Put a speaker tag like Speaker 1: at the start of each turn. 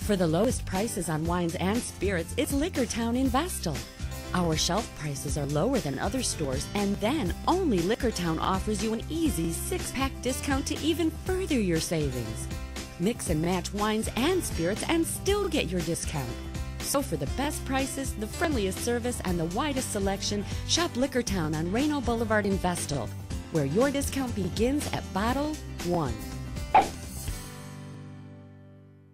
Speaker 1: For the lowest prices on wines and spirits, it's Liquortown in Vestal. Our shelf prices are lower than other stores, and then only Liquortown offers you an easy 6-pack discount to even further your savings. Mix and match wines and spirits and still get your discount. So for the best prices, the friendliest service, and the widest selection, shop Liquortown on Reno Boulevard in Vestal, where your discount begins at bottle 1.